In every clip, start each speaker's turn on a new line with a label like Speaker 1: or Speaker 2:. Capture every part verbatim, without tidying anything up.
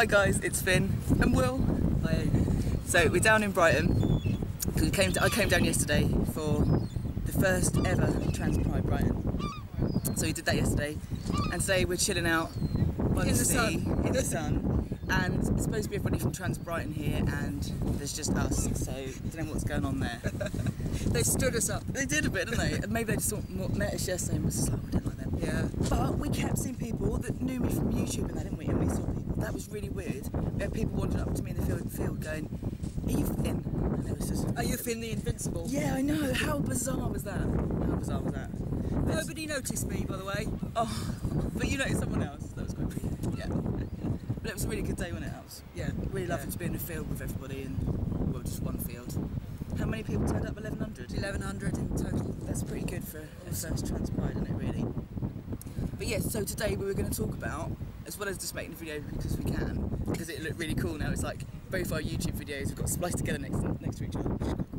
Speaker 1: Hi guys, it's Finn and Will. Hi. So we're down in Brighton. We came to, I came down yesterday for the first ever Trans Pride Brighton. So we did that yesterday, and today we're chilling out by
Speaker 2: in
Speaker 1: the,
Speaker 2: the
Speaker 1: sea,
Speaker 2: sun.
Speaker 1: in the sun. And it's supposed to be everybody from Trans Brighton here, and there's just us. So I don't know what's going on there.
Speaker 2: They stood us up.
Speaker 1: They did a bit, didn't they? And maybe they just thought, met us yesterday and was just like, oh, I don't like them.
Speaker 2: Yeah.
Speaker 1: But we kept seeing people that knew me from YouTube and that, didn't we? And we saw people. That was really weird. We had people wandering up to me in the field, field going, are you Finn? And it was just...
Speaker 2: Are you Finn the Invincible?
Speaker 1: Yeah, I know. How bizarre was that? How bizarre was that?
Speaker 2: Nobody noticed me, by the way.
Speaker 1: Oh, but you noticed someone else. That was quite weird. Yeah. But it was a really good day, wasn't it, House?
Speaker 2: Yeah.
Speaker 1: Really lovely
Speaker 2: yeah.
Speaker 1: to be in the field with everybody, and, well, just one field. How many people turned up? eleven hundred?
Speaker 2: eleven hundred in total.
Speaker 1: That's pretty good for a first Trans Pride, isn't it, really? But yes, so today we were going to talk about, as well as just making the video because we can, because it looked really cool now, it's like both our YouTube videos have got spliced together next to, next to each other.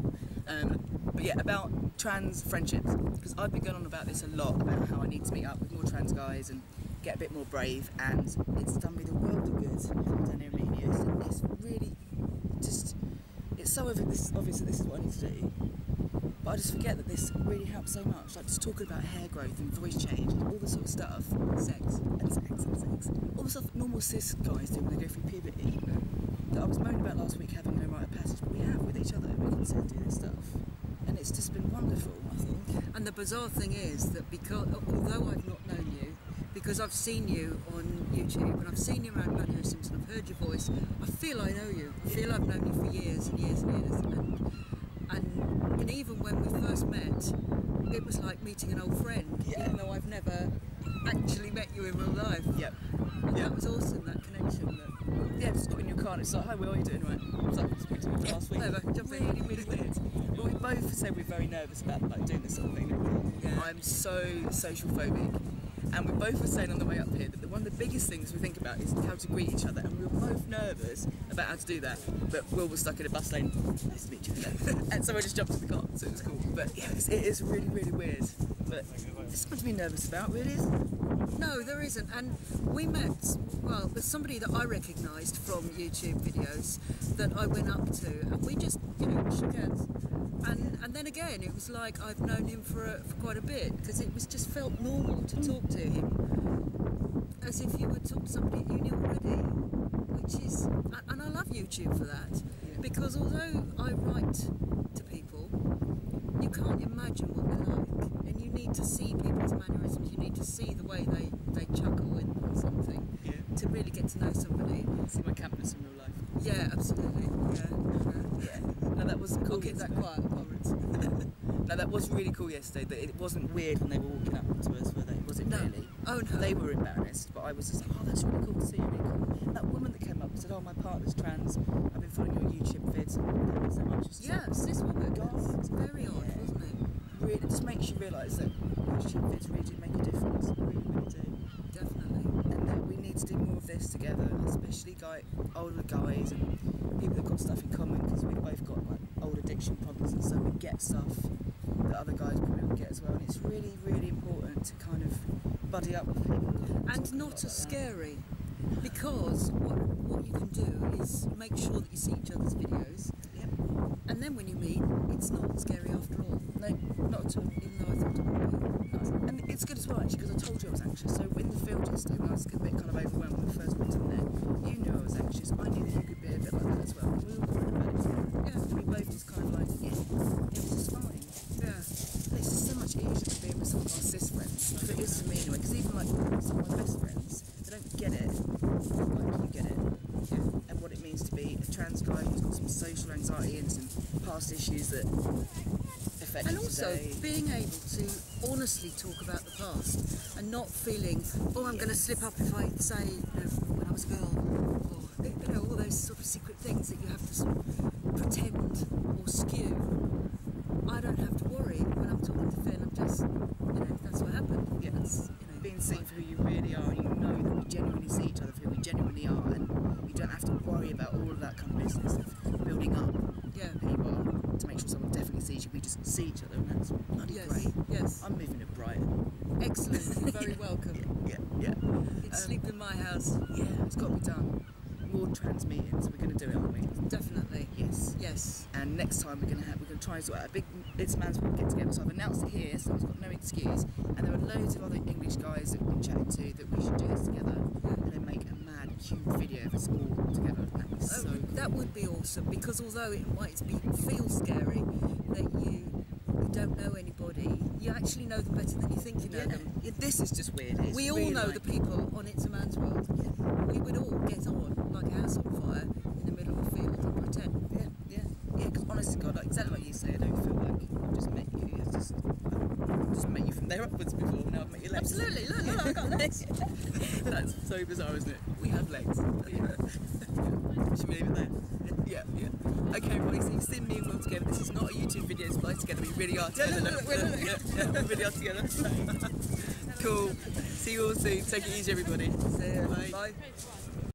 Speaker 1: Um, but yeah, about trans friendships, because I've been going on about this a lot, about how I need to meet up with more trans guys and get a bit more brave, and it's done me the world of good down here in Media. It's really just, it's so obvious, obvious that this is what I need to do, but I just forget that this really helps so much, like just talking about hair growth and voice change and all this sort of stuff, sex, and sex, and sex, all the stuff normal cis guys do when they go through puberty, that I was moaning about last week having no rite of passage, but we have with each other, we can sit and do this stuff, and it's just been wonderful, I think.
Speaker 2: And the bizarre thing is that because, although I've not known you, because I've seen you on YouTube and I've seen you around mannerisms and I've heard your voice, I feel I know you. I feel I've known you for years and years and years. And, and, and even when we first met, it was like meeting an old friend,
Speaker 1: Yeah.
Speaker 2: even though I've never actually met you in real life.
Speaker 1: Yep.
Speaker 2: And
Speaker 1: Yep.
Speaker 2: that was awesome, that connection. That,
Speaker 1: Yeah, just got in your car and it's like, hi, Will, how are you doing? Right. I was like, I spoke to you last week.
Speaker 2: whatever, jump in.
Speaker 1: Really, really weird. But we both said we're very nervous about like doing this sort of thing.
Speaker 2: Yeah.
Speaker 1: I'm so social phobic. And we both were saying on the way up here that the, one of the biggest things we think about is how to greet each other, and we were both nervous about how to do that. But Will was stuck in a bus lane. Nice to meet you. And so I just jumped in the car, so it was cool. But yeah, it's, it is really, really weird. But there's something to be nervous about, really, isn't it?
Speaker 2: No, there isn't. And we met, well, there's somebody that I recognised from YouTube videos that I went up to, and we just, you know, shook hands. And, and then again, it was like I've known him for, a, for quite a bit, because it was just felt normal to talk to him as if you would talk to somebody that you knew already, which is, and I love YouTube for that,
Speaker 1: Yeah.
Speaker 2: because although I write to people, you can't imagine what they're like, and you need to see people's mannerisms, you need to see the way they, they chuckle in something
Speaker 1: Yeah.
Speaker 2: to really get to know somebody.
Speaker 1: See my campus in real life.
Speaker 2: Yeah, absolutely. Yeah.
Speaker 1: Yeah. No, that was cool.
Speaker 2: I'll keep that
Speaker 1: yesterday.
Speaker 2: quiet, Lawrence.
Speaker 1: No, that was really cool yesterday. That it wasn't weird when they were walking up to us, were they? Was it
Speaker 2: No.
Speaker 1: really?
Speaker 2: Oh no.
Speaker 1: They were embarrassed, but I was just like, oh, that's really cool to see you. Really cool. And that woman that came up and said, oh, my partner's trans. I've been following your YouTube vids. Thank you so much. It's just
Speaker 2: Yeah, cis woman.
Speaker 1: God.
Speaker 2: It's very odd,
Speaker 1: Yeah.
Speaker 2: wasn't it?
Speaker 1: like, really, it just makes you realise that YouTube vids really do make a difference. They really, really do.
Speaker 2: Definitely.
Speaker 1: And that we need to do more of this together, especially guy, older guys and people that got stuff in common, because we've both got like old addiction problems, and so we get stuff that other guys probably don't get as well. And it's really, really important to kind of buddy up with people.
Speaker 2: And not as scary, because what what you can do is make sure that you see each other's videos,
Speaker 1: Yep.
Speaker 2: and then when you meet, it's not scary after all.
Speaker 1: No, not at all.
Speaker 2: Even though I thought it would be.
Speaker 1: No. And it's good as well, actually, because I told you I was anxious. So in the field yesterday, when I was a bit kind of overwhelmed when I first walked in there, you knew I was anxious. I knew that you could be a bit like that as well. We were worried about it together.
Speaker 2: Yeah.
Speaker 1: And we both just kind of like, yeah, it was just fine.
Speaker 2: Yeah.
Speaker 1: And it's just so much easier to be with some of our cis friends. Like it is to me anyway, because even like some of my best friends, they don't get it like you get it.
Speaker 2: Yeah.
Speaker 1: And what it means to be a trans guy who's got some social anxiety and some past issues that affect
Speaker 2: And
Speaker 1: you
Speaker 2: also
Speaker 1: today.
Speaker 2: being able to honestly talk about the past and not feeling, oh, I'm going to slip up if I say, you know, when I was a girl, or you know, all those sort of secret things that you have to sort of pretend or skew. I don't have to worry when I'm talking to Finn. I'm just, you know, that's what happened.
Speaker 1: Yeah.
Speaker 2: That's, you know,
Speaker 1: Being seen for who you really are, and you know that we genuinely see each other for who we genuinely are, and you don't have to worry about all of that kind of business of building up
Speaker 2: yeah.
Speaker 1: who you are to make sure someone definitely sees you. We just see each other, and that's bloody
Speaker 2: Yes.
Speaker 1: great.
Speaker 2: Yes.
Speaker 1: I'm moving to Brighton.
Speaker 2: Excellent. You're very welcome.
Speaker 1: Yeah, yeah.
Speaker 2: You can
Speaker 1: Um,
Speaker 2: sleep in my house.
Speaker 1: Yeah, it's got to be done. more trans meetings. We're going to do it, aren't we?
Speaker 2: Definitely.
Speaker 1: Yes.
Speaker 2: Yes.
Speaker 1: And next time we're going to have, we're going to try and sort out a big It's a Man's World get together. So I've announced it here, so I've got no excuse. And there are loads of other English guys that we've been chatting to that we should do this together and then make a mad, huge video of us all together. That would be so
Speaker 2: Oh,
Speaker 1: cool.
Speaker 2: that would be awesome, because although it might be feel scary that you you don't know anybody, you actually know them better than you think you know
Speaker 1: Yeah.
Speaker 2: them.
Speaker 1: Yeah, this is just weird. It's
Speaker 2: We all
Speaker 1: really
Speaker 2: know
Speaker 1: like,
Speaker 2: the people on It's a Man's World. We would all get on like a house on fire in the middle of a field and pretend.
Speaker 1: Yeah, yeah, yeah. Because honestly, God, like, exactly like you say, I don't feel like I've just met you. I've just, I've just met you from there upwards before. Now I've met your legs.
Speaker 2: Absolutely, look, look, I've got legs.
Speaker 1: That's so bizarre, isn't it? We have legs. Yeah. Yeah. Should we leave it there? Yeah, yeah. Okay, everybody, so you've seen me and Will together. This is not a YouTube video spliced together. We really are together.
Speaker 2: no, no,
Speaker 1: Look,
Speaker 2: we're
Speaker 1: look,
Speaker 2: not.
Speaker 1: yeah, yeah, we really are together. Cool. See you all soon. Take it easy, everybody.
Speaker 2: See ya.
Speaker 1: Bye.
Speaker 2: Bye.